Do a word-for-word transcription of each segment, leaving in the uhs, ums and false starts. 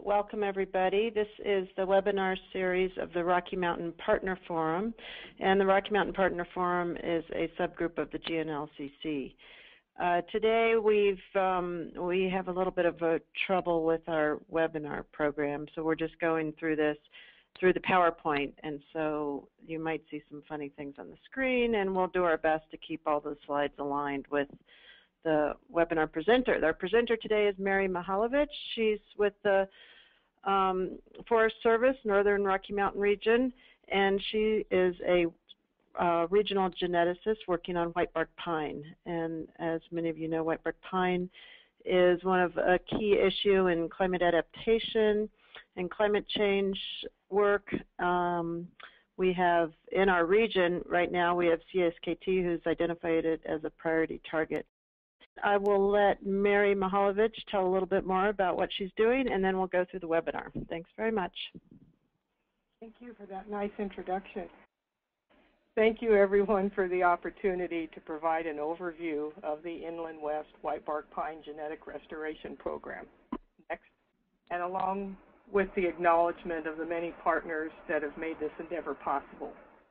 welcome everybody. This is the webinar series of the Rocky Mountain Partner Forum, and the Rocky Mountain Partner Forum is a subgroup of the G N L C C. Uh, today we've um, we have a little bit of a trouble with our webinar program, so we're just going through this through the PowerPoint, and so you might see some funny things on the screen, and we'll do our best to keep all the slides aligned with the webinar presenter. Our presenter today is Mary Mahalovich. She's with the um, Forest Service, Northern Rocky Mountain region, and she is a uh, regional geneticist working on whitebark pine. And as many of you know, whitebark pine is one of a key issue in climate adaptation and climate change work. Um, we have in our region right now, we have C S K T who's identified it as a priority target. I will let Mary Mahalovich tell a little bit more about what she's doing, and then we'll go through the webinar. Thanks very much. Thank you for that nice introduction. Thank you, everyone, for the opportunity to provide an overview of the Inland West Whitebark Pine Genetic Restoration Program. Next. And along with the acknowledgement of the many partners that have made this endeavor possible.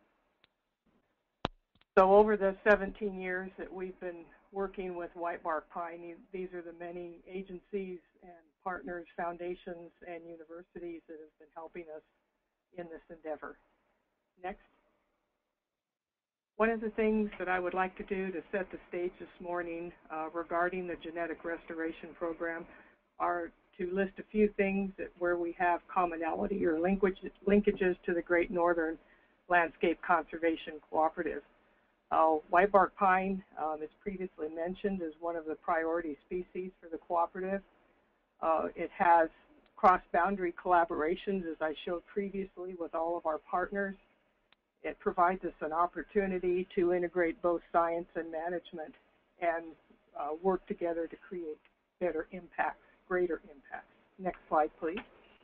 So over the seventeen years that we've been working with whitebark pine, these are the many agencies and partners, foundations, and universities that have been helping us in this endeavor. Next. One of the things that I would like to do to set the stage this morning uh, regarding the genetic restoration program are to list a few things that where we have commonality or linkages, linkages to the Great Northern Landscape Conservation Cooperative. Uh, whitebark pine, um, as previously mentioned, is one of the priority species for the cooperative. Uh, it has cross-boundary collaborations, as I showed previously, with all of our partners. It provides us an opportunity to integrate both science and management and uh, work together to create better impacts, greater impacts. Next slide, please.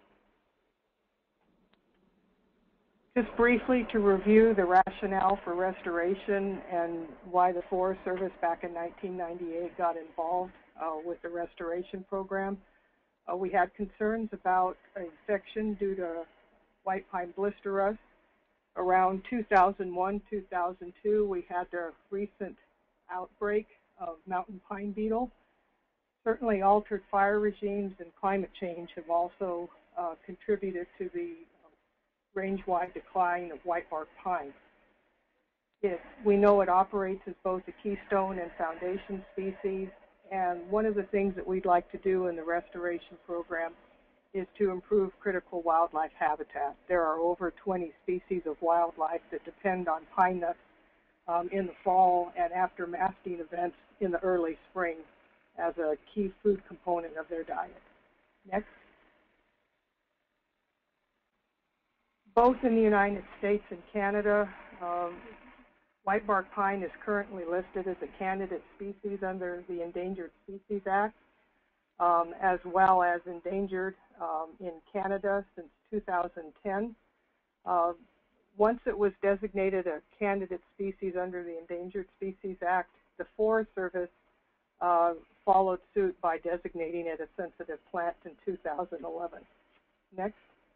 Just briefly to review the rationale for restoration and why the Forest Service back in nineteen ninety-eight got involved uh, with the restoration program. Uh, we had concerns about infection due to white pine blister rust. Around two thousand one, two thousand two, we had the recent outbreak of mountain pine beetle. Certainly altered fire regimes and climate change have also uh, contributed to the range-wide decline of whitebark pine. It, we know it operates as both a keystone and foundation species, and one of the things that we'd like to do in the restoration program is to improve critical wildlife habitat. There are over twenty species of wildlife that depend on pine nuts um, in the fall and after masting events in the early spring as a key food component of their diet. Next. Both in the United States and Canada, um, whitebark pine is currently listed as a candidate species under the Endangered Species Act, um, as well as endangered um, in Canada since two thousand ten. Uh, once it was designated a candidate species under the Endangered Species Act, the Forest Service uh, followed suit by designating it a sensitive plant in two thousand eleven. Next.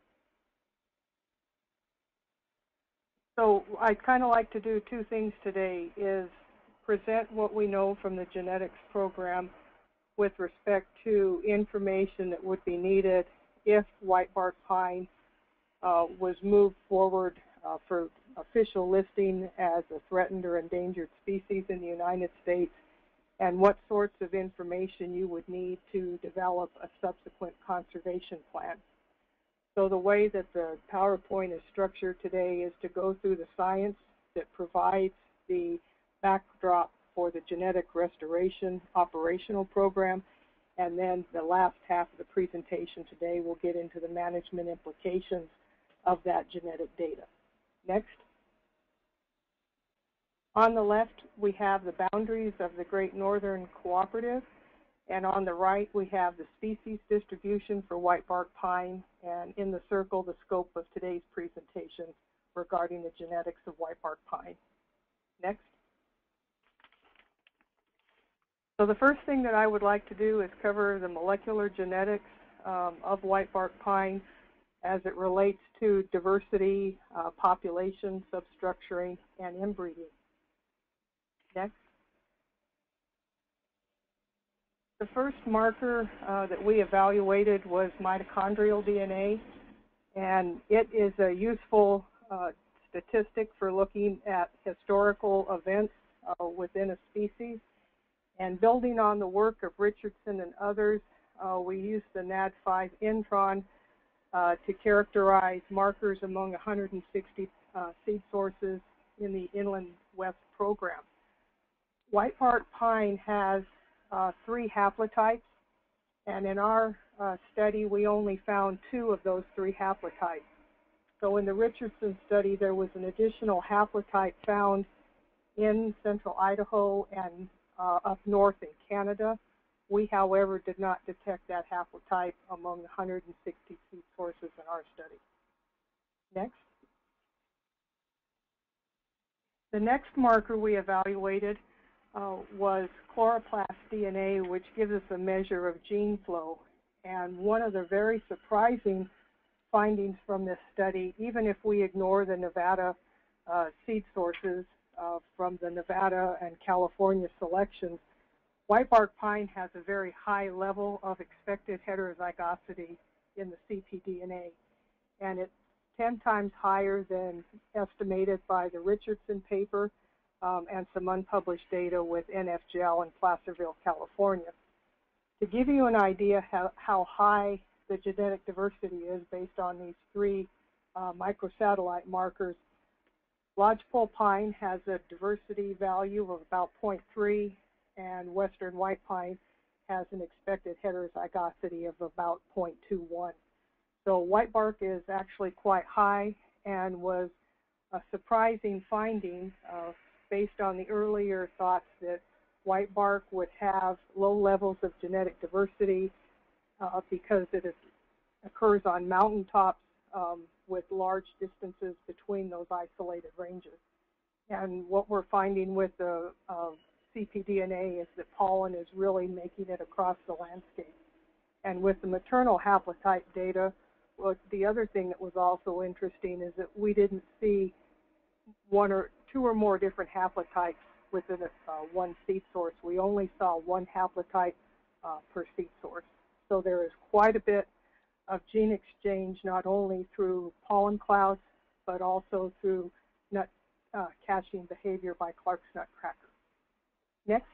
So I'd kind of like to do two things today, is present what we know from the genetics program with respect to information that would be needed if whitebark pine uh, was moved forward uh, for official listing as a threatened or endangered species in the United States, and what sorts of information you would need to develop a subsequent conservation plan. So the way that the PowerPoint is structured today is to go through the science that provides the backdrop for the genetic restoration operational program, and then the last half of the presentation today will get into the management implications of that genetic data. Next. On the left, we have the boundaries of the Great Northern Cooperative, and on the right, we have the species distribution for whitebark pine, and in the circle, the scope of today's presentation regarding the genetics of whitebark pine. Next. So the first thing that I would like to do is cover the molecular genetics um, of whitebark pine as it relates to diversity, uh, population, substructuring, and inbreeding. Next. The first marker uh, that we evaluated was mitochondrial D N A, and it is a useful uh, statistic for looking at historical events uh, within a species. And building on the work of Richardson and others, uh, we used the N A D five intron uh, to characterize markers among one hundred sixty uh, seed sources in the Inland West program. Whitebark pine has uh, three haplotypes, and in our uh, study we only found two of those three haplotypes. So in the Richardson study there was an additional haplotype found in central Idaho and uh, up north in Canada. We, however, did not detect that haplotype among one hundred sixty seed sources in our study. Next. The next marker we evaluated uh, was chloroplast D N A, which gives us a measure of gene flow. And one of the very surprising findings from this study, even if we ignore the Nevada uh, seed sources uh, from the Nevada and California selections, whitebark pine has a very high level of expected heterozygosity in the C P D N A, and it's ten times higher than estimated by the Richardson paper um, and some unpublished data with N F G L in Placerville, California. To give you an idea how, how high the genetic diversity is based on these three uh, microsatellite markers, lodgepole pine has a diversity value of about zero point three, and western white pine has an expected heterozygosity of about zero point two one. So whitebark is actually quite high and was a surprising finding uh, based on the earlier thoughts that whitebark would have low levels of genetic diversity uh, because it is, occurs on mountaintops um, with large distances between those isolated ranges. And what we're finding with the uh, C P D N A is that pollen is really making it across the landscape. And with the maternal haplotype data, well, the other thing that was also interesting is that we didn't see one or two or more different haplotypes within a, uh, one seed source. We only saw one haplotype uh, per seed source. So there is quite a bit of gene exchange, not only through pollen clouds, but also through nut uh, catching behavior by Clark's nutcracker. Next.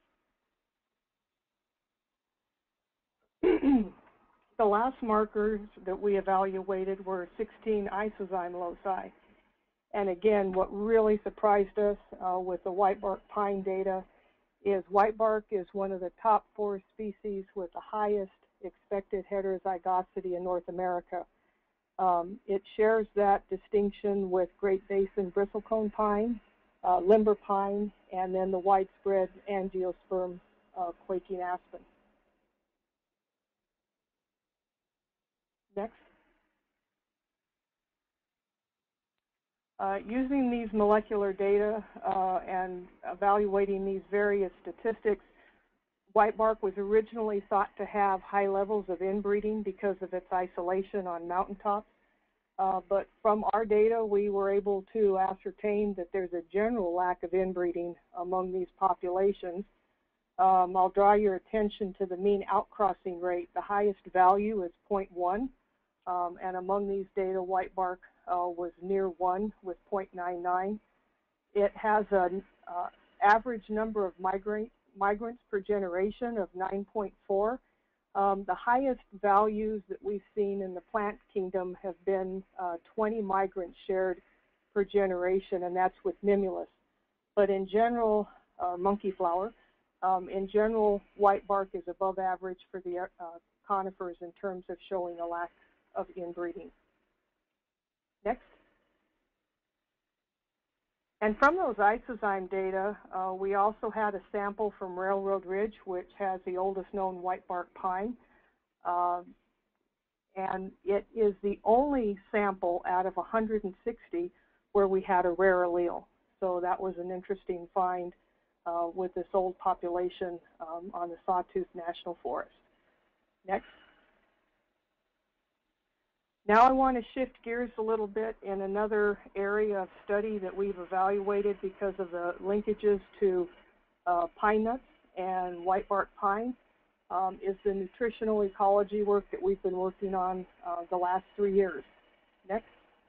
The last markers that we evaluated were sixteen isozyme loci. And again, what really surprised us uh, with the whitebark pine data is whitebark is one of the top four species with the highest expected heterozygosity in North America. Um, it shares that distinction with Great Basin bristlecone pine, uh, limber pine, and then the widespread angiosperm uh, quaking aspen. Next. Uh, using these molecular data uh, and evaluating these various statistics, whitebark was originally thought to have high levels of inbreeding because of its isolation on mountaintops. Uh, but from our data, we were able to ascertain that there's a general lack of inbreeding among these populations. Um, I'll draw your attention to the mean outcrossing rate. The highest value is zero point one, um, and among these data, whitebark uh, was near one with zero point nine nine. It has an uh, average number of migrant, migrants per generation of nine point four. Um, the highest values that we've seen in the plant kingdom have been uh, twenty migrants shared per generation, and that's with mimulus. But in general, uh, monkey flower, um, in general, whitebark is above average for the uh, conifers in terms of showing a lack of inbreeding. Next. And from those isozyme data, uh, we also had a sample from Railroad Ridge, which has the oldest known whitebark pine. Uh, and it is the only sample out of one hundred sixty where we had a rare allele. So that was an interesting find uh, with this old population um, on the Sawtooth National Forest. Next. Now I want to shift gears a little bit in another area of study that we've evaluated because of the linkages to uh, pine nuts and whitebark pine, um, is the nutritional ecology work that we've been working on uh, the last three years. Next.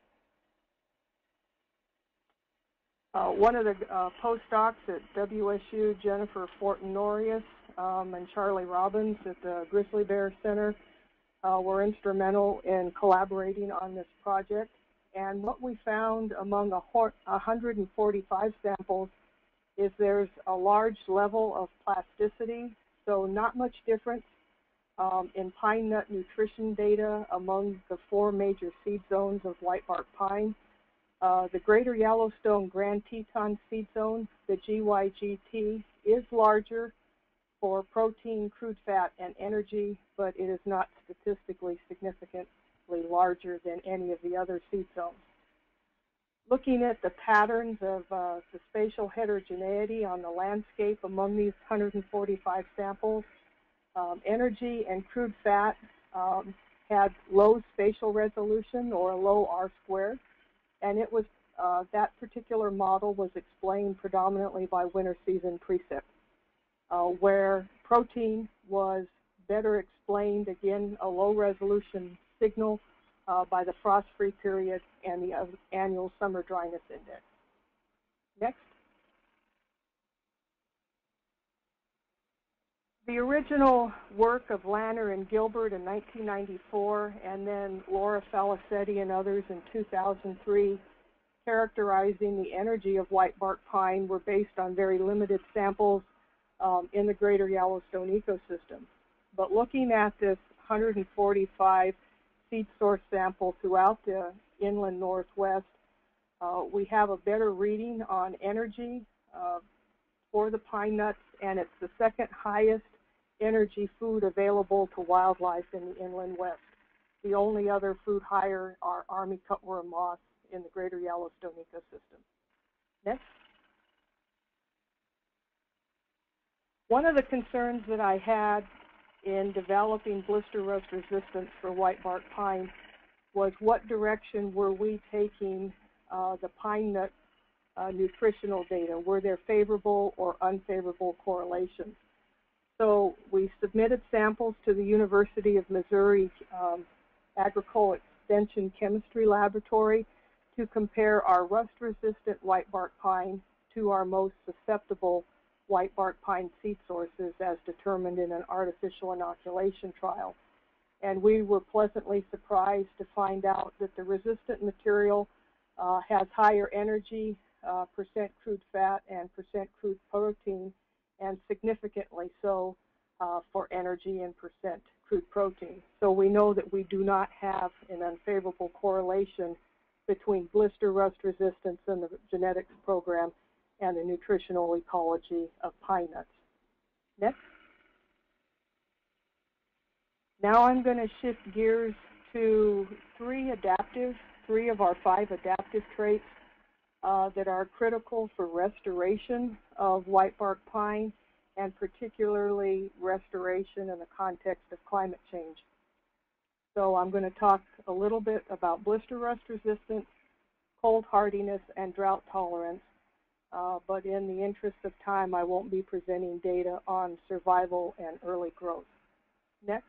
Uh, one of the uh, postdocs at W S U, Jennifer Fortin-Norius, um, and Charlie Robbins at the Grizzly Bear Center Uh, were instrumental in collaborating on this project. And what we found among one hundred forty-five samples is there's a large level of plasticity, so not much difference um, in pine nut nutrition data among the four major seed zones of whitebark pine. Uh, the Greater Yellowstone Grand Teton seed zone, the G Y G T, is larger for protein, crude fat, and energy, but it is not statistically significantly larger than any of the other seed zones. Looking at the patterns of uh, the spatial heterogeneity on the landscape among these one hundred forty-five samples, um, energy and crude fat um, had low spatial resolution, or a low R squared, and it was uh, that particular model was explained predominantly by winter season precip. Uh, where protein was better explained, again, a low resolution signal uh, by the frost-free period and the uh, annual summer dryness index. Next. The original work of Lanner and Gilbert in nineteen ninety-four, and then Laura Falicetti and others in two thousand three, characterizing the energy of whitebark pine, were based on very limited samples Um, in the Greater Yellowstone Ecosystem. But looking at this one hundred forty-five seed source sample throughout the inland Northwest, uh, we have a better reading on energy uh, for the pine nuts, and it's the second highest energy food available to wildlife in the inland West. The only other food higher are army cutworm moths in the Greater Yellowstone Ecosystem. Next. One of the concerns that I had in developing blister rust resistance for whitebark pine was what direction were we taking uh, the pine nut uh, nutritional data? Were there favorable or unfavorable correlations? So we submitted samples to the University of Missouri um, Agricole Extension Chemistry Laboratory to compare our rust-resistant whitebark pine to our most susceptible whitebark pine seed sources as determined in an artificial inoculation trial. And we were pleasantly surprised to find out that the resistant material uh, has higher energy, uh, percent crude fat, and percent crude protein, and significantly so uh, for energy and percent crude protein. So we know that we do not have an unfavorable correlation between blister rust resistance and the genetics program and the nutritional ecology of pine nuts. Next. Now I'm going to shift gears to three adaptive, three of our five adaptive traits uh, that are critical for restoration of whitebark pine, and particularly restoration in the context of climate change. So I'm going to talk a little bit about blister rust resistance, cold hardiness, and drought tolerance. Uh, but in the interest of time, I won't be presenting data on survival and early growth. Next.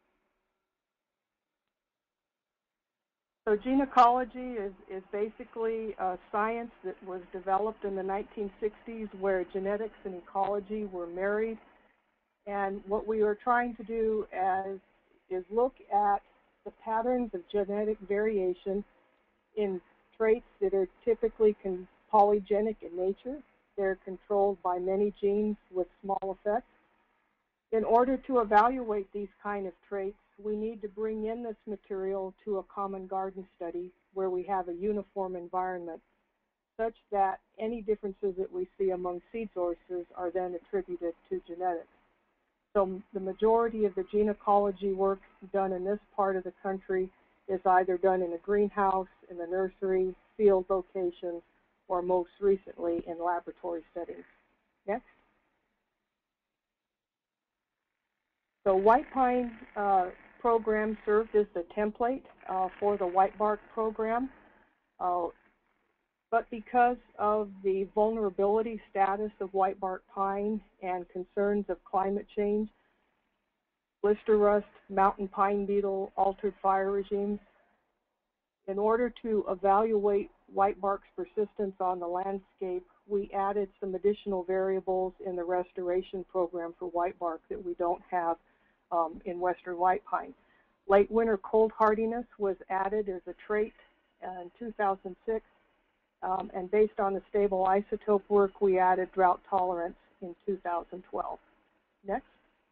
So gene ecology is, is basically a science that was developed in the nineteen sixties where genetics and ecology were married. And what we are trying to do as, is look at the patterns of genetic variation in traits that are typically con polygenic in nature. They're controlled by many genes with small effects. In order to evaluate these kind of traits, we need to bring in this material to a common garden study where we have a uniform environment such that any differences that we see among seed sources are then attributed to genetics. So the majority of the gene ecology work done in this part of the country is either done in a greenhouse, in the nursery, field locations, or most recently in laboratory settings. Next. So white pine uh, program served as the template uh, for the Whitebark program. Uh, but because of the vulnerability status of whitebark pine and concerns of climate change, blister rust, mountain pine beetle, altered fire regimes, in order to evaluate whitebark's persistence on the landscape, we added some additional variables in the restoration program for whitebark that we don't have um, in western white pine. Late winter cold hardiness was added as a trait uh, in two thousand six, um, and based on the stable isotope work, we added drought tolerance in two thousand twelve. Next.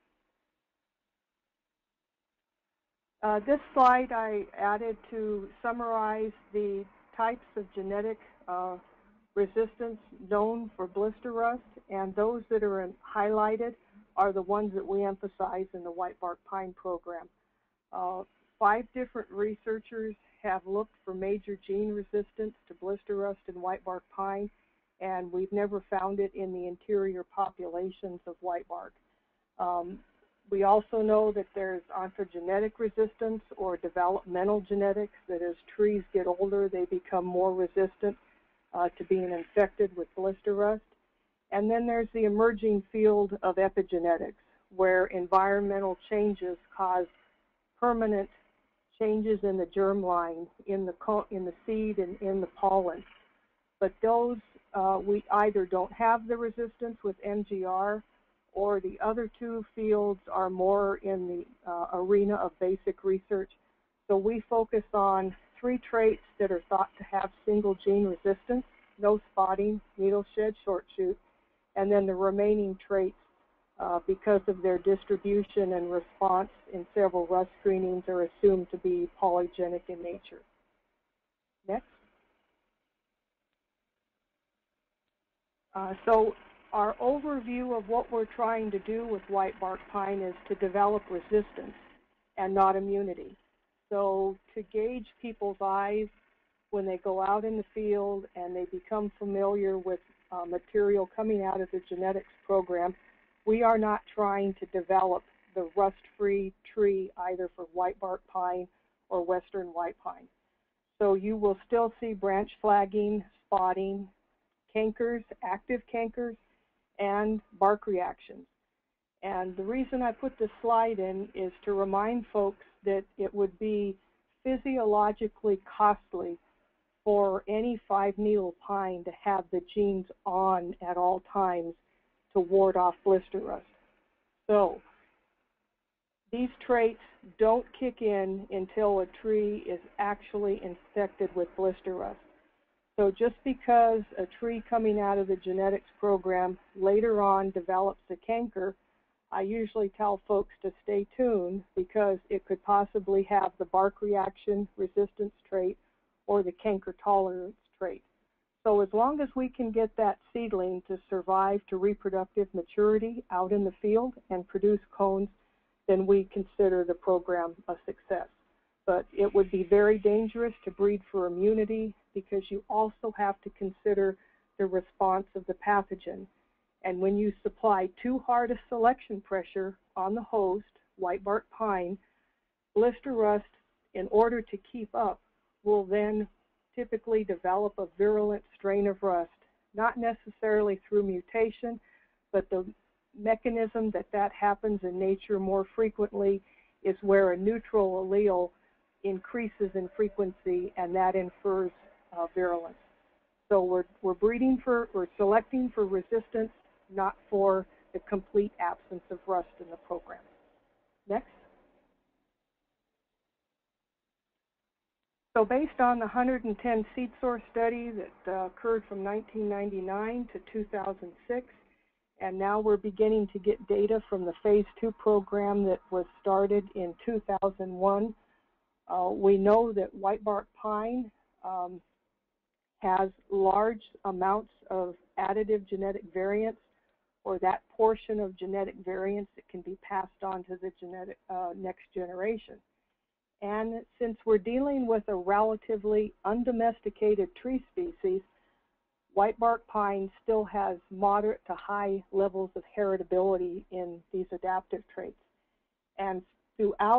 Uh, this slide I added to summarize the types of genetic uh, resistance known for blister rust, and those that are in, highlighted are the ones that we emphasize in the Whitebark Pine program. Uh, five different researchers have looked for major gene resistance to blister rust in whitebark pine, and we've never found it in the interior populations of whitebark. Um, We also know that there's ontogenetic resistance or developmental genetics, that as trees get older, they become more resistant uh, to being infected with blister rust. And then there's the emerging field of epigenetics, where environmental changes cause permanent changes in the germline, in the, in the seed, and in the pollen. But those, uh, we either don't have the resistance with M G R, or the other two fields are more in the uh, arena of basic research. So we focus on three traits that are thought to have single gene resistance: no spotting, needle shed, short shoot, and then the remaining traits, uh, because of their distribution and response in several rust screenings, are assumed to be polygenic in nature. Next. Uh, so our overview of what we're trying to do with whitebark pine is to develop resistance and not immunity. So to gauge people's eyes when they go out in the field and they become familiar with uh, material coming out of the genetics program, we are not trying to develop the rust-free tree either for whitebark pine or western white pine. So you will still see branch flagging, spotting, cankers, active cankers, and bark reactions. And the reason I put this slide in is to remind folks that it would be physiologically costly for any five-needle pine to have the genes on at all times to ward off blister rust. So these traits don't kick in until a tree is actually infected with blister rust. So just because a tree coming out of the genetics program later on develops a canker, I usually tell folks to stay tuned, because it could possibly have the bark reaction resistance trait or the canker tolerance trait. So as long as we can get that seedling to survive to reproductive maturity out in the field and produce cones, then we consider the program a success. But it would be very dangerous to breed for immunity, because you also have to consider the response of the pathogen. And when you supply too hard a selection pressure on the host, whitebark pine, blister rust, in order to keep up, will then typically develop a virulent strain of rust, not necessarily through mutation, but the mechanism that that happens in nature more frequently is where a neutral allele increases in frequency, and that infers uh, virulence. So we're, we're breeding for, we're selecting for resistance, not for the complete absence of rust in the program. Next. So based on the one hundred ten seed source study that uh, occurred from nineteen ninety-nine to two thousand six, and now we're beginning to get data from the phase two program that was started in two thousand one, uh, we know that whitebark pine um, has large amounts of additive genetic variants, or that portion of genetic variants that can be passed on to the genetic uh, next generation. And since we're dealing with a relatively undomesticated tree species, whitebark pine still has moderate to high levels of heritability in these adaptive traits. And throughout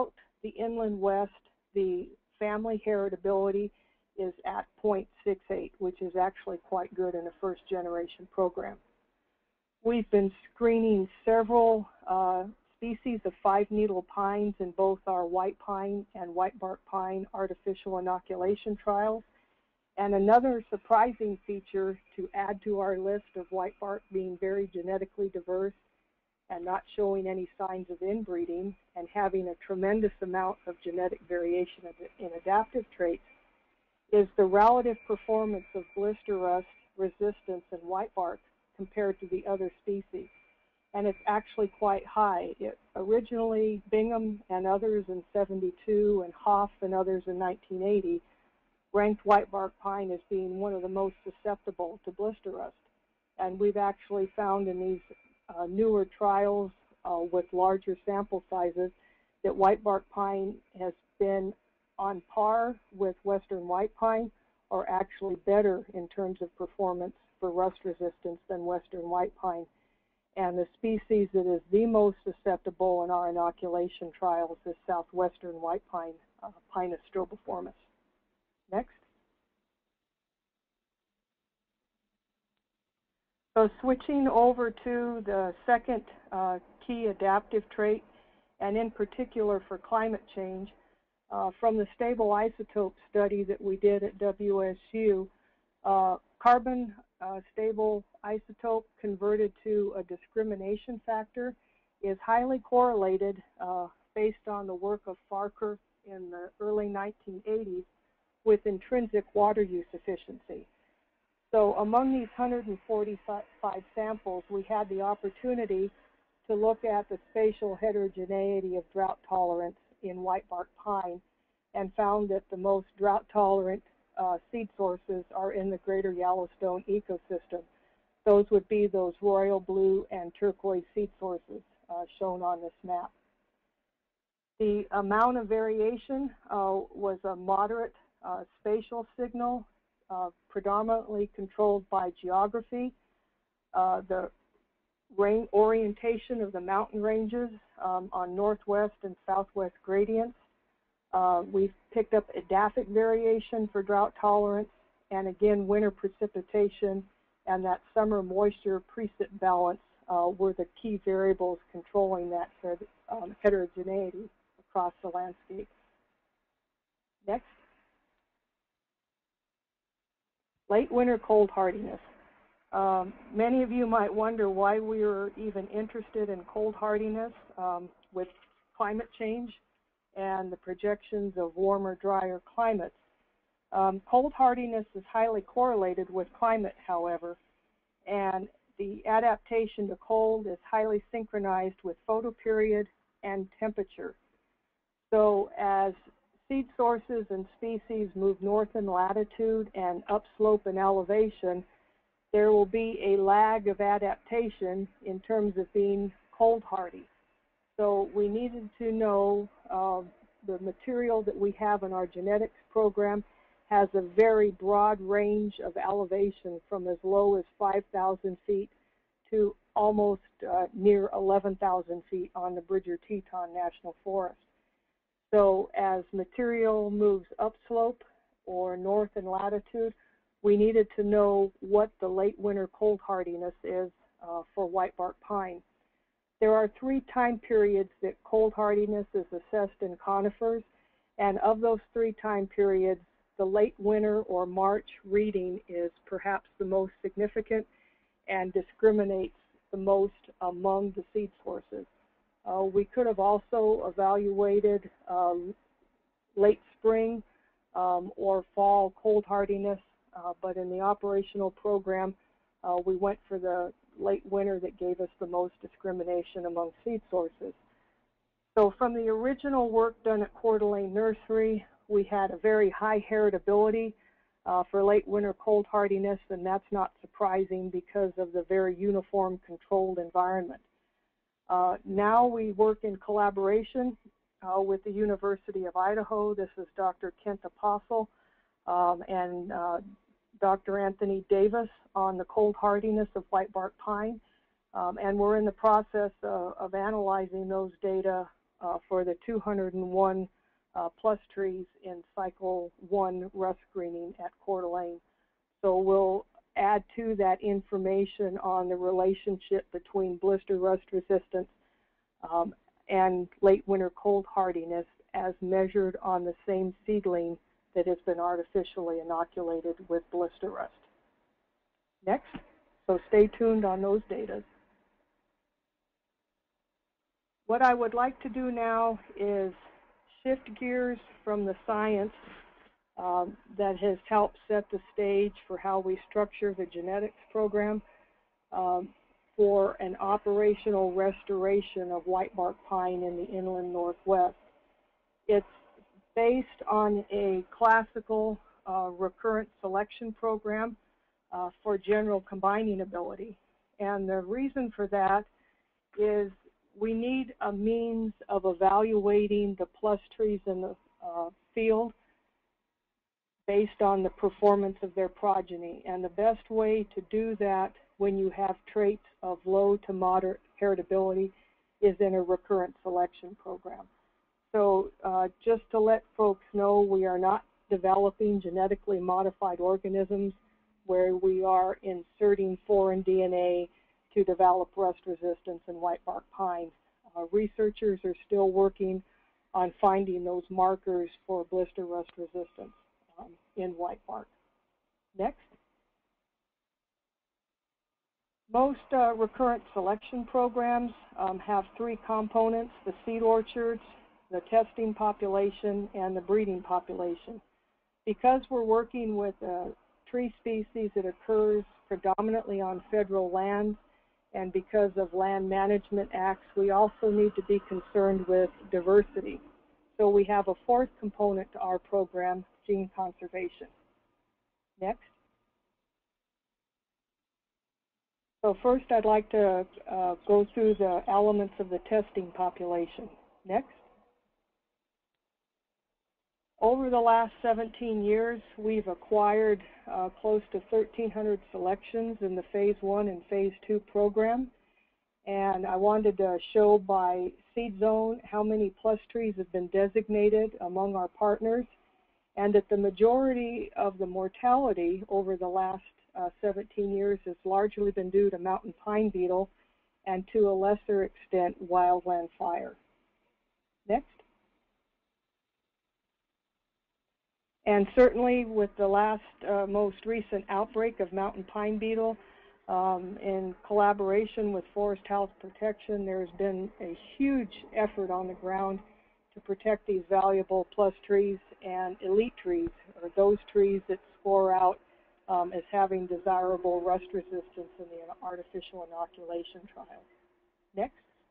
the inland west, the family heritability is at zero point six eight, which is actually quite good in a first generation program. We've been screening several uh, species of five-needle pines in both our white pine and whitebark pine artificial inoculation trials. And another surprising feature to add to our list of whitebark being very genetically diverse and not showing any signs of inbreeding and having a tremendous amount of genetic variation in adaptive traits is the relative performance of blister rust resistance in whitebark compared to the other species. And it's actually quite high. It, originally, Bingham and others in seventy-two and Hoff and others in nineteen eighty ranked whitebark pine as being one of the most susceptible to blister rust. And we've actually found in these uh, newer trials uh, with larger sample sizes that whitebark pine has been on par with western white pine, or actually better in terms of performance for rust resistance than western white pine. And the species that is the most susceptible in our inoculation trials is southwestern white pine, uh, Pinus strobiformis. Next. So switching over to the second uh, key adaptive trait, and in particular for climate change, uh, from the stable isotope study that we did at W S U, uh, carbon uh, stable isotope converted to a discrimination factor is highly correlated uh, based on the work of Farker in the early nineteen eighties with intrinsic water use efficiency. So among these one hundred forty-five samples, we had the opportunity to look at the spatial heterogeneity of drought tolerance in whitebark pine and found that the most drought tolerant uh, seed sources are in the Greater Yellowstone Ecosystem. Those would be those royal blue and turquoise seed sources uh, shown on this map. The amount of variation uh, was a moderate uh, spatial signal, uh, predominantly controlled by geography. Uh, the rain orientation of the mountain ranges um, on northwest and southwest gradients. Uh, we've picked up edaphic variation for drought tolerance, and again, winter precipitation and that summer moisture precip balance uh, were the key variables controlling that um, heterogeneity across the landscape. Next. Late winter cold hardiness. Um, many of you might wonder why we were even interested in cold hardiness um, with climate change and the projections of warmer, drier climates. Um, cold hardiness is highly correlated with climate, however, and the adaptation to cold is highly synchronized with photoperiod and temperature. So as seed sources and species move north in latitude and upslope in elevation, there will be a lag of adaptation in terms of being cold hardy. So we needed to know uh, the material that we have in our genetics program has a very broad range of elevation from as low as five thousand feet to almost uh, near eleven thousand feet on the Bridger Teton National Forest. So as material moves upslope or north in latitude, we needed to know what the late winter cold hardiness is uh, for whitebark pine. There are three time periods that cold hardiness is assessed in conifers, and of those three time periods, the late winter or March reading is perhaps the most significant and discriminates the most among the seed sources. Uh, we could have also evaluated um, late spring um, or fall cold hardiness, uh, but in the operational program, uh, we went for the late winter that gave us the most discrimination among seed sources. So from the original work done at Coeur d'Alene Nursery, we had a very high heritability uh, for late winter cold hardiness, and that's not surprising because of the very uniform controlled environment. Uh, now we work in collaboration uh, with the University of Idaho. This is Doctor Kent Apostle um, and uh, Doctor Anthony Davis on the cold hardiness of whitebark pine. Um, and we're in the process uh, of analyzing those data uh, for the two hundred one uh, plus trees in cycle one rust screening at Coeur d'Alene. So we'll add to that information on the relationship between blister rust resistance um, and late winter cold hardiness as measured on the same seedling that has been artificially inoculated with blister rust. Next, so stay tuned on those data. What I would like to do now is shift gears from the science um, that has helped set the stage for how we structure the genetics program um, for an operational restoration of whitebark pine in the inland Northwest. It's based on a classical uh, recurrent selection program uh, for general combining ability. And the reason for that is we need a means of evaluating the plus trees in the uh, field based on the performance of their progeny. And the best way to do that when you have traits of low to moderate heritability is in a recurrent selection program. So uh, just to let folks know, we are not developing genetically modified organisms where we are inserting foreign D N A to develop rust resistance in whitebark pine. Uh, researchers are still working on finding those markers for blister rust resistance um, in whitebark. Next. Most uh, recurrent selection programs um, have three components: the seed orchards, the testing population, and the breeding population. Because we're working with a tree species that occurs predominantly on federal lands, and because of land management acts, we also need to be concerned with diversity. So we have a fourth component to our program, gene conservation. Next. So first I'd like to uh, go through the elements of the testing population. Next. Over the last seventeen years, we've acquired uh, close to thirteen hundred selections in the phase one and phase two program. And I wanted to show by seed zone how many plus trees have been designated among our partners, and that the majority of the mortality over the last uh, seventeen years has largely been due to mountain pine beetle and to a lesser extent wildland fire. Next. And certainly with the last uh, most recent outbreak of mountain pine beetle, um, in collaboration with Forest Health Protection, there's been a huge effort on the ground to protect these valuable plus trees and elite trees, or those trees that score out um, as having desirable rust resistance in the artificial inoculation trial. Next.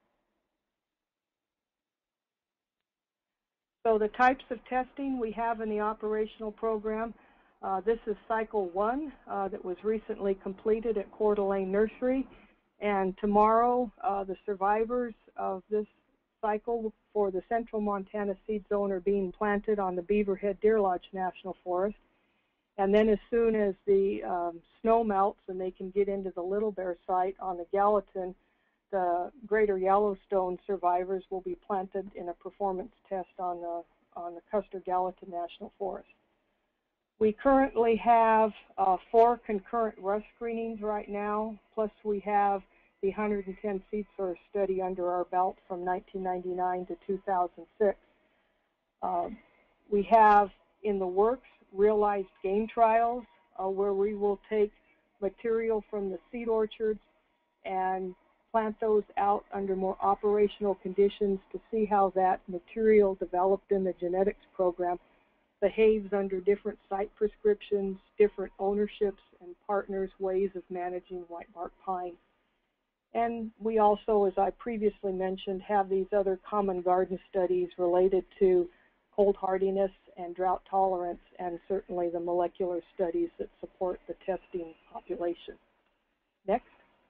So the types of testing we have in the operational program, uh, this is cycle one uh, that was recently completed at Coeur d'Alene Nursery. And tomorrow, uh, the survivors of this cycle for the Central Montana Seed Zone are being planted on the Beaverhead Deer Lodge National Forest. And then as soon as the um, snow melts and they can get into the Little Bear site on the Gallatin, the Greater Yellowstone survivors will be planted in a performance test on the, on the Custer Gallatin National Forest. We currently have uh, four concurrent rust screenings right now, plus we have the one hundred ten seed source study under our belt from nineteen ninety-nine to two thousand six. Uh, we have in the works realized game trials uh, where we will take material from the seed orchards and plant those out under more operational conditions to see how that material developed in the genetics program behaves under different site prescriptions, different ownerships and partners' ways of managing whitebark pine. And we also, as I previously mentioned, have these other common garden studies related to cold hardiness and drought tolerance, and certainly the molecular studies that support the testing population. Next.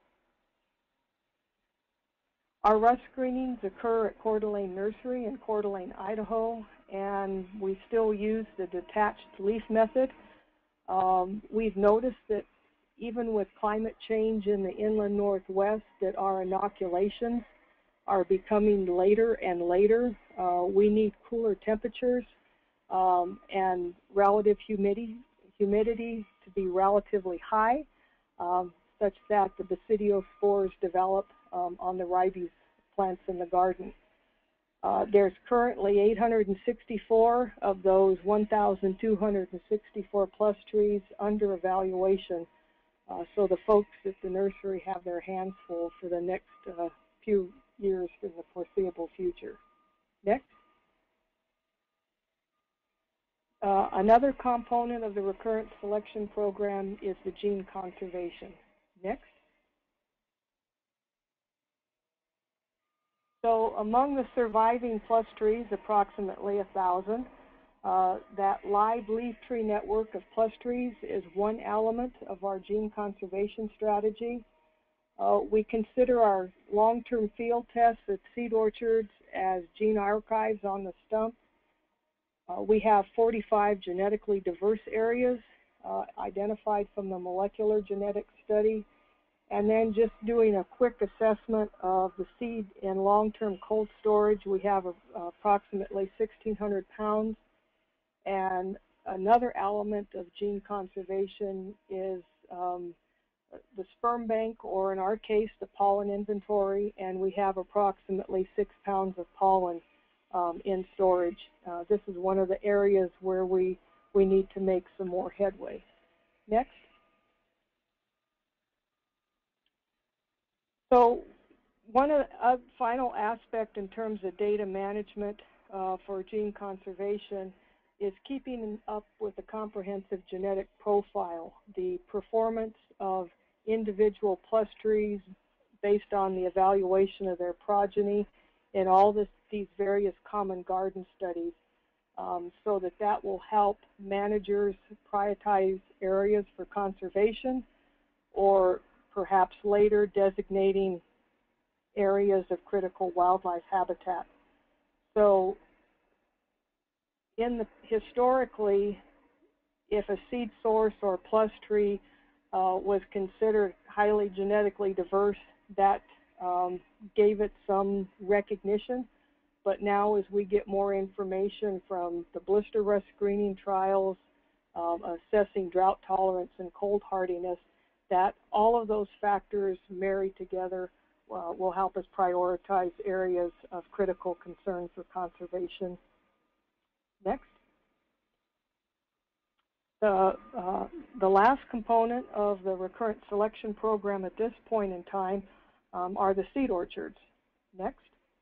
Our rust screenings occur at Coeur d'Alene Nursery in Coeur d'Alene, Idaho, and we still use the detached leaf method. Um, we've noticed that even with climate change in the inland Northwest, that our inoculations are becoming later and later. Uh, we need cooler temperatures um, and relative humidity, humidity to be relatively high, um, such that the basidiospores develop um, on the ribes plants in the garden. Uh, there's currently eight hundred sixty-four of those one thousand two hundred sixty-four plus trees under evaluation. Uh, so the folks at the nursery have their hands full for the next uh, few years in the foreseeable future. Next. Uh, another component of the recurrent selection program is the gene conservation. Next. So among the surviving plus trees, approximately a thousand, uh, that live leaf tree network of plus trees is one element of our gene conservation strategy. Uh, we consider our long-term field tests at seed orchards as gene archives on the stump. Uh, we have forty-five genetically diverse areas uh, identified from the molecular genetics study. And then just doing a quick assessment of the seed in long-term cold storage, we have a, uh, approximately sixteen hundred pounds. And another element of gene conservation is um, the sperm bank, or in our case, the pollen inventory, and we have approximately six pounds of pollen um, in storage. Uh, this is one of the areas where we, we need to make some more headway. Next. So one of the uh, final aspect in terms of data management uh, for gene conservation is keeping up with a comprehensive genetic profile, the performance of individual plus trees based on the evaluation of their progeny in all this, these various common garden studies, um, so that that will help managers prioritize areas for conservation, or perhaps later designating areas of critical wildlife habitat. So in the, historically, if a seed source or plus tree uh, was considered highly genetically diverse, that um, gave it some recognition. But now as we get more information from the blister rust screening trials, um, assessing drought tolerance and cold hardiness, that all of those factors married together uh, will help us prioritize areas of critical concern for conservation. Next. The, uh, the last component of the recurrent selection program at this point in time um, are the seed orchards. Next.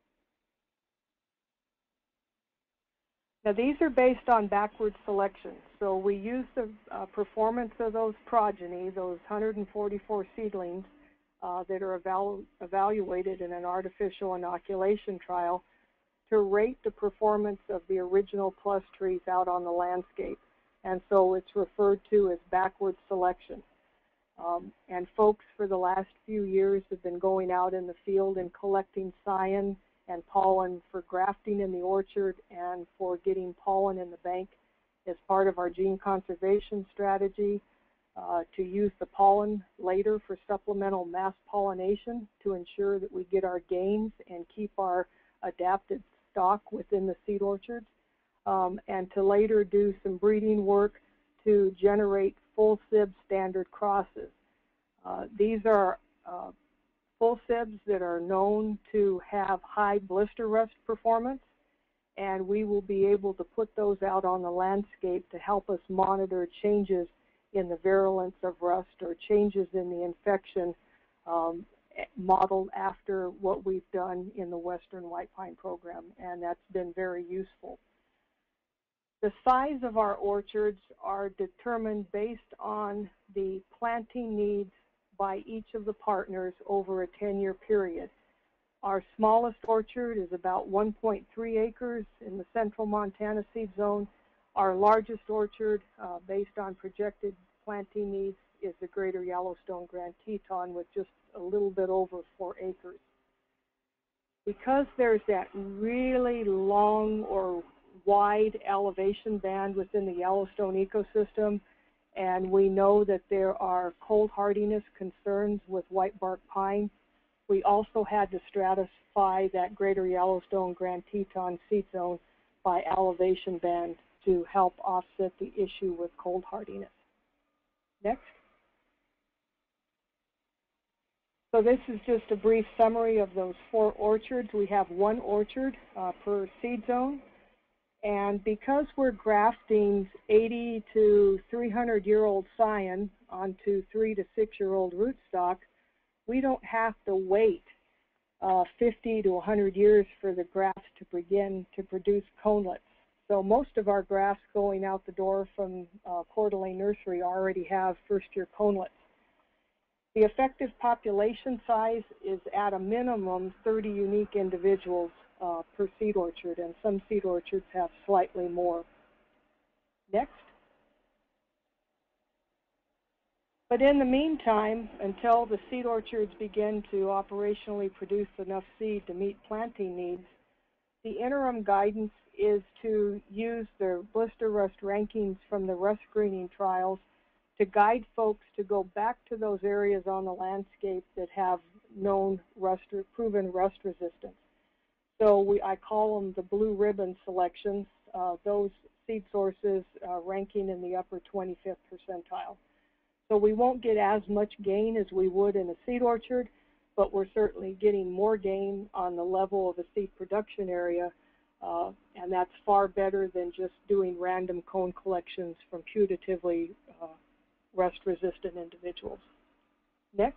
Now these are based on backward selection. So we use the uh, performance of those progeny, those one hundred forty-four seedlings uh, that are evalu evaluated in an artificial inoculation trial, to rate the performance of the original plus trees out on the landscape. And so it's referred to as backward selection. Um, and folks for the last few years have been going out in the field and collecting scion and pollen for grafting in the orchard and for getting pollen in the bank as part of our gene conservation strategy, uh, to use the pollen later for supplemental mass pollination to ensure that we get our gains and keep our adapted stock within the seed orchards, um, and to later do some breeding work to generate full sib standard crosses. Uh, these are uh, full sibs that are known to have high blister rust performance, and we will be able to put those out on the landscape to help us monitor changes in the virulence of rust or changes in the infection, um, modeled after what we've done in the Western White Pine program, and that's been very useful. The size of our orchards are determined based on the planting needs by each of the partners over a ten-year period. Our smallest orchard is about one point three acres in the central Montana seed zone. Our largest orchard, uh, based on projected planting needs, is the Greater Yellowstone Grand Teton with just a little bit over four acres. Because there's that really long or wide elevation band within the Yellowstone ecosystem, and we know that there are cold hardiness concerns with whitebark pine, We also had to stratify that Greater Yellowstone Grand Teton seed zone by elevation band to help offset the issue with cold hardiness. Next. So this is just a brief summary of those four orchards. We have one orchard uh, per seed zone. And because we're grafting eighty to three hundred year old scion onto three to six year old rootstock, we don't have to wait uh, fifty to one hundred years for the grafts to begin to produce conelets. So most of our grafts going out the door from uh, Coeur d'Alene Nursery already have first year conelets. The effective population size is at a minimum thirty unique individuals uh, per seed orchard, and some seed orchards have slightly more. Next. But in the meantime, until the seed orchards begin to operationally produce enough seed to meet planting needs, the interim guidance is to use the blister rust rankings from the rust screening trials to guide folks to go back to those areas on the landscape that have known rust, proven rust resistance. So we, I call them the blue ribbon selections, uh, those seed sources uh, ranking in the upper twenty-fifth percentile. So we won't get as much gain as we would in a seed orchard, but we're certainly getting more gain on the level of a seed production area, uh, and that's far better than just doing random cone collections from putatively uh, rust-resistant individuals. Next.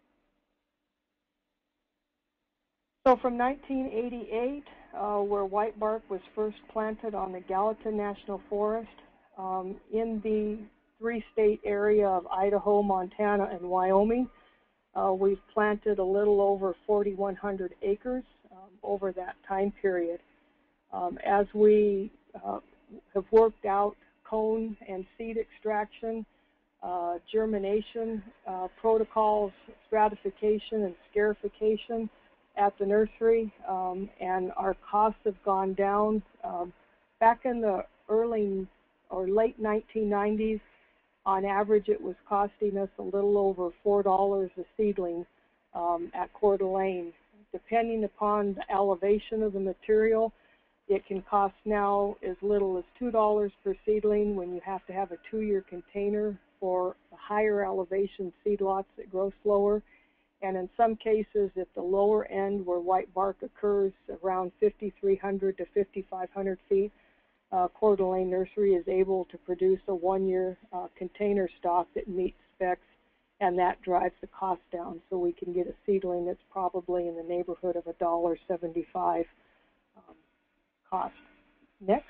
So from nineteen eighty-eight, uh, where whitebark was first planted on the Gallatin National Forest, um, in the three-state area of Idaho, Montana, and Wyoming, uh, we've planted a little over forty-one hundred acres um, over that time period. Um, as we uh, have worked out cone and seed extraction, uh, germination uh, protocols, stratification, and scarification at the nursery, um, and our costs have gone down. Um, back in the early or late nineteen nineties, on average it was costing us a little over four dollars a seedling um, at Coeur d'Alene. Depending upon the elevation of the material, it can cost now as little as two dollars per seedling when you have to have a two-year container for the higher elevation seed lots that grow slower. And in some cases, at the lower end where whitebark occurs around fifty-three hundred to fifty-five hundred feet, uh, Coeur d'Alene Nursery is able to produce a one-year uh, container stock that meets specs, and that drives the cost down. So we can get a seedling that's probably in the neighborhood of one dollar seventy-five um, cost. Next.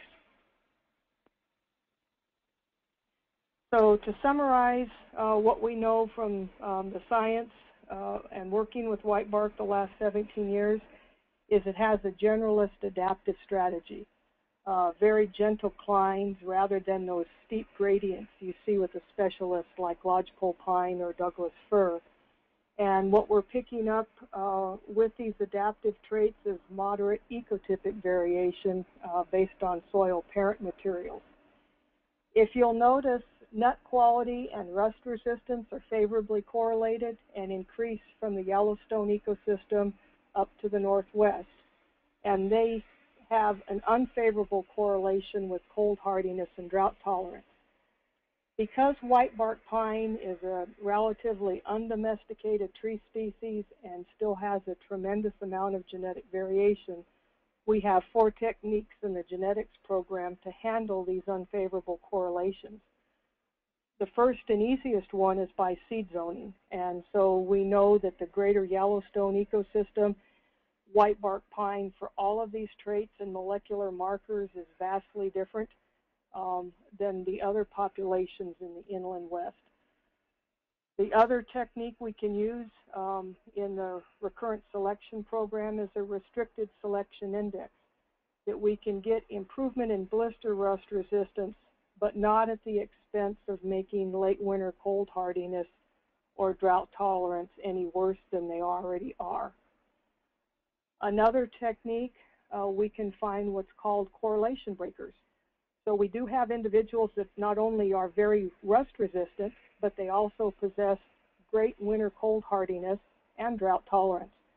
So to summarize uh, what we know from um, the science Uh, and working with whitebark the last seventeen years, is it has a generalist adaptive strategy. Uh, very gentle climbs rather than those steep gradients you see with a specialist like lodgepole pine or Douglas fir. And what we're picking up uh, with these adaptive traits is moderate ecotypic variation uh, based on soil parent materials. If you'll notice, nut quality and rust resistance are favorably correlated and increase from the Yellowstone ecosystem up to the northwest. And they have an unfavorable correlation with cold hardiness and drought tolerance. Because whitebark pine is a relatively undomesticated tree species and still has a tremendous amount of genetic variation, we have four techniques in the genetics program to handle these unfavorable correlations. The first and easiest one is by seed zoning, and so we know that the Greater Yellowstone Ecosystem, whitebark pine for all of these traits and molecular markers is vastly different um, than the other populations in the inland west. The other technique we can use um, in the recurrent selection program is a restricted selection index, that we can get improvement in blister rust resistance, but not at the expense of making late winter cold hardiness or drought tolerance any worse than they already are. Another technique, uh, we can find what's called correlation breakers. So we do have individuals that not only are very rust resistant, but they also possess great winter cold hardiness and drought tolerance.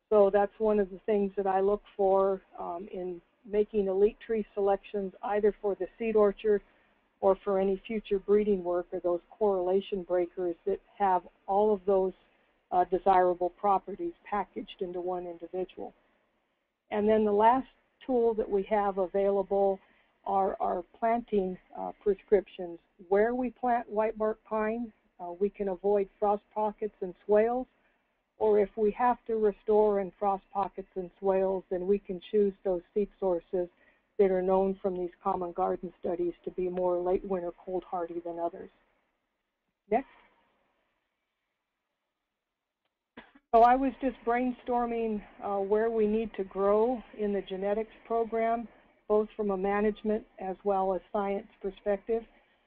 So that's one of the things that I look for um, in making elite tree selections, either for the seed orchard or for any future breeding work, or those correlation breakers that have all of those uh, desirable properties packaged into one individual. And then the last tool that we have available are our planting uh, prescriptions. Where we plant whitebark pine, uh, we can avoid frost pockets and swales, or if we have to restore in frost pockets and swales, then we can choose those seed sources that are known from these common garden studies to be more late winter cold hardy than others. Next. So I was just brainstorming uh, where we need to grow in the genetics program, both from a management as well as science perspective.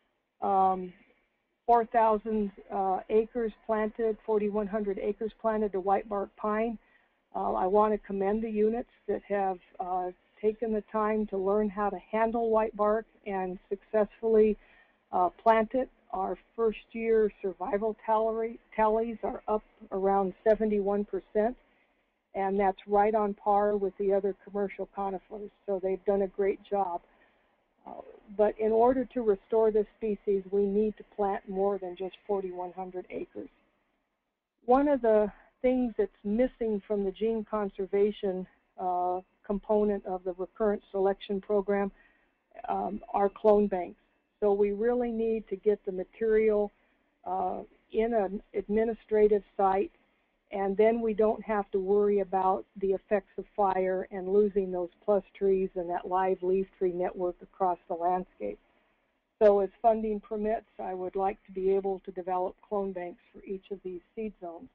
Um, four thousand uh, acres planted, forty-one hundred acres planted to whitebark pine. Uh, I want to commend the units that have uh, taken the time to learn how to handle whitebark and successfully uh, plant it. Our first year survival tally, tallies are up around seventy-one percent, and that's right on par with the other commercial conifers, so they've done a great job. Uh, but in order to restore this species, we need to plant more than just forty-one hundred acres. One of the things that's missing from the gene conservation uh, component of the recurrent selection program um, are clone banks. So we really need to get the material uh, in an administrative site, and then we don't have to worry about the effects of fire and losing those plus trees and that live leaf tree network across the landscape. So as funding permits, I would like to be able to develop clone banks for each of these seed zones.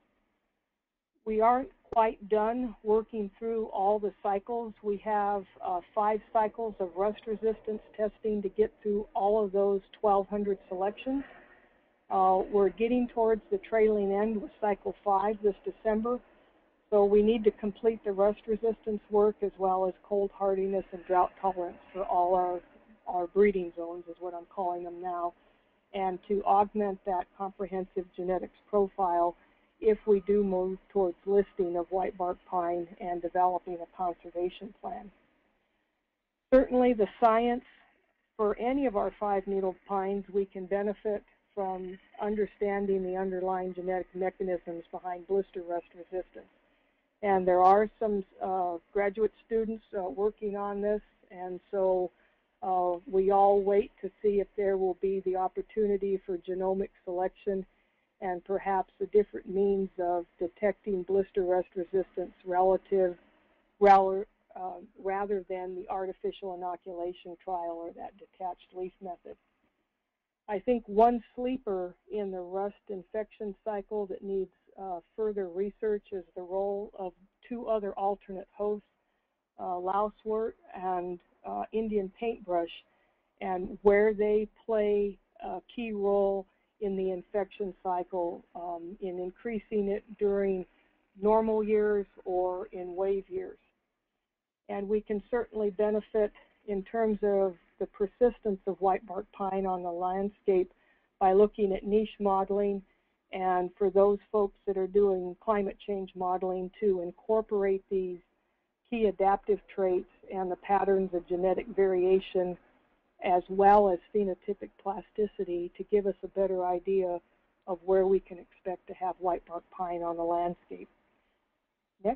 We aren't quite done working through all the cycles. We have uh, five cycles of rust resistance testing to get through all of those twelve hundred selections. Uh, we're getting towards the trailing end with cycle five this December, so we need to complete the rust resistance work as well as cold hardiness and drought tolerance for all our, our breeding zones, is what I'm calling them now, and to augment that comprehensive genetics profile if we do move towards listing of whitebark pine and developing a conservation plan. Certainly the science for any of our five-needle pines, we can benefit from understanding the underlying genetic mechanisms behind blister rust resistance. And there are some uh, graduate students uh, working on this, and so uh, we all wait to see if there will be the opportunity for genomic selection and perhaps a different means of detecting blister rust resistance relative rather, uh, rather than the artificial inoculation trial or that detached leaf method. I think one sleeper in the rust infection cycle that needs uh, further research is the role of two other alternate hosts, uh, lousewort and uh, Indian paintbrush, and where they play a key role in the infection cycle, um, in increasing it during normal years or in wave years. And we can certainly benefit in terms of the persistence of whitebark pine on the landscape by looking at niche modeling, and for those folks that are doing climate change modeling, to incorporate these key adaptive traits and the patterns of genetic variation as well as phenotypic plasticity to give us a better idea of where we can expect to have whitebark pine on the landscape. Next.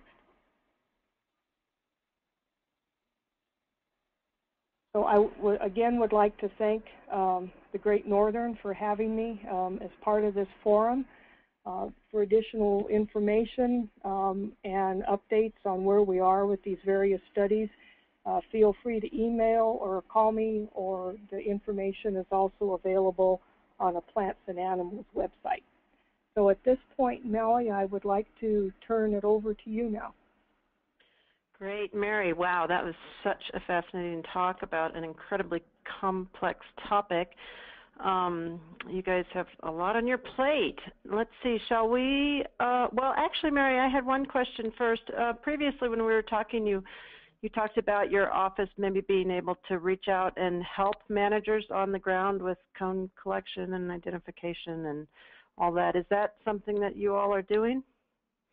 So I w again would like to thank um, the Great Northern for having me um, as part of this forum. Uh, for additional information um, and updates on where we are with these various studies, Uh, feel free to email or call me, or the information is also available on a Plants and Animals website. So at this point, Melly, I would like to turn it over to you now. Great, Mary. Wow, that was such a fascinating talk about an incredibly complex topic. Um, you guys have a lot on your plate. Let's see, shall we? Uh, well, actually, Mary, I had one question first. Uh, previously, when we were talking, you You talked about your office maybe being able to reach out and help managers on the ground with cone collection and identification and all that. Is that something that you all are doing?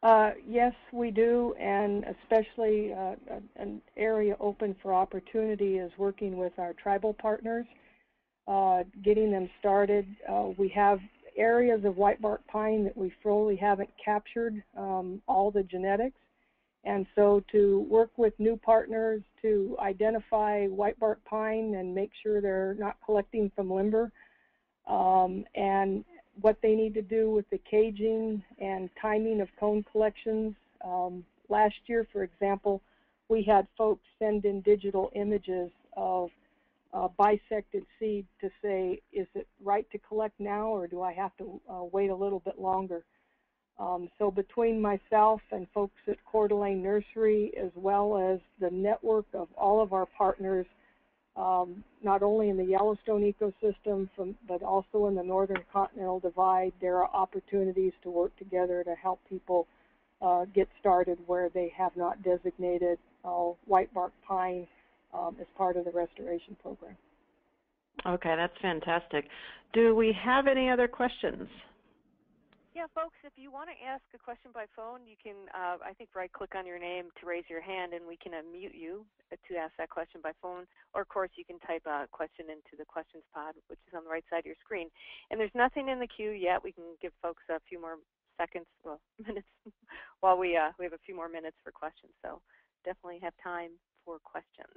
Uh, yes, we do, and especially uh, an area open for opportunity is working with our tribal partners, uh, getting them started. Uh, we have areas of whitebark pine that we fully haven't captured um, all the genetics, and so to work with new partners to identify whitebark pine and make sure they're not collecting from limber, um, and what they need to do with the caging and timing of cone collections. Um, last year, for example, we had folks send in digital images of uh, bisected seed to say, is it right to collect now or do I have to uh, wait a little bit longer? Um, so between myself and folks at Coeur d'Alene Nursery, as well as the network of all of our partners, Um, not only in the Yellowstone ecosystem, from, but also in the Northern Continental Divide, there are opportunities to work together to help people uh, get started where they have not designated uh, whitebark pine um, as part of the restoration program. Okay, that's fantastic. Do we have any other questions? Yeah, folks, if you want to ask a question by phone, you can, uh, I think, right-click on your name to raise your hand, and we can unmute you to ask that question by phone. Or, of course, you can type a question into the questions pod, which is on the right side of your screen. And there's nothing in the queue yet. We can give folks a few more seconds, well, minutes, while we, uh, we have a few more minutes for questions. So definitely have time for questions.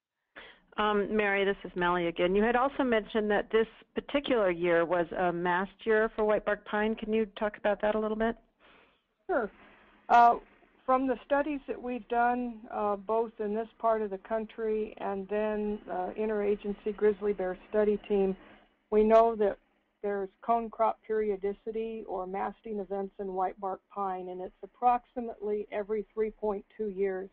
Um, Mary, this is Melly again. You had also mentioned that this particular year was a mast year for whitebark pine. Can you talk about that a little bit? Sure. Uh, from the studies that we've done, uh, both in this part of the country and then uh, interagency grizzly bear study team, we know that there's cone crop periodicity or masting events in whitebark pine, and it's approximately every three point two years.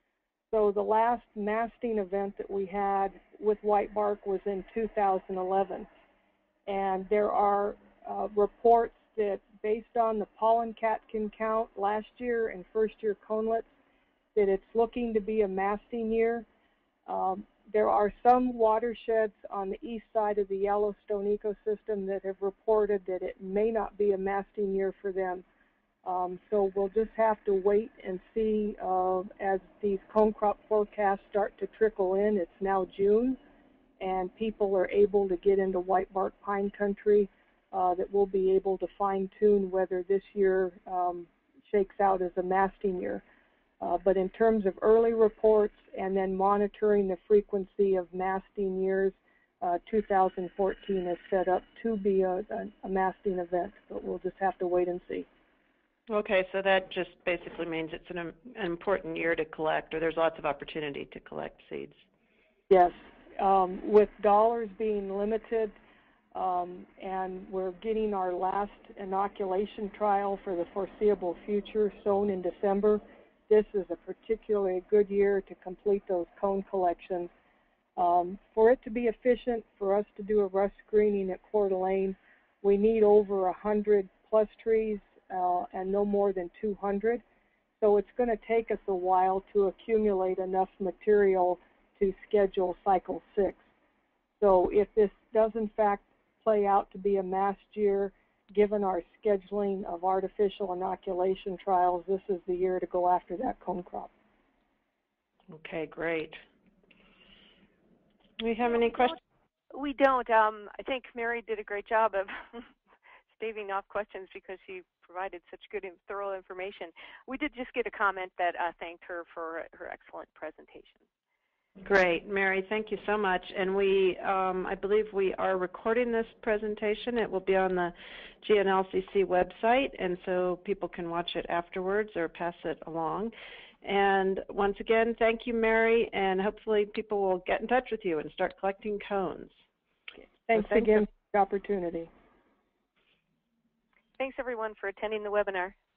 So the last masting event that we had with whitebark was in two thousand eleven. And there are uh, reports that based on the pollen catkin count last year and first year conelets, that it's looking to be a masting year. Um, there are some watersheds on the east side of the Yellowstone ecosystem that have reported that it may not be a masting year for them. Um, so we'll just have to wait and see uh, as these cone crop forecasts start to trickle in. It's now June, and people are able to get into whitebark pine country, uh, that we'll be able to fine-tune whether this year um, shakes out as a masting year. Uh, but in terms of early reports and then monitoring the frequency of masting years, uh, two thousand fourteen is set up to be a, a, a masting event, but we'll just have to wait and see. Okay, so that just basically means it's an, an important year to collect, or there's lots of opportunity to collect seeds. Yes. Um, with dollars being limited, um, and we're getting our last inoculation trial for the foreseeable future sown in December, this is a particularly good year to complete those cone collections. Um, for it to be efficient, for us to do a rust screening at Coeur d'Alene, we need over one hundred plus trees uh, and no more than two hundred. So it's going to take us a while to accumulate enough material to schedule cycle six. So if this does in fact play out to be a mast year, given our scheduling of artificial inoculation trials, this is the year to go after that cone crop. Okay, great. Do we have any questions? We don't. Um, I think Mary did a great job of staving off questions because she provided such good and thorough information. We did just get a comment that uh, thanked her for her excellent presentation. Great, Mary, thank you so much. And we, um, I believe we are recording this presentation. It will be on the G N L C C website, and so people can watch it afterwards or pass it along. And once again, thank you, Mary, and hopefully people will get in touch with you and start collecting cones. Thanks, so thanks again for the opportunity. Thanks, everyone, for attending the webinar.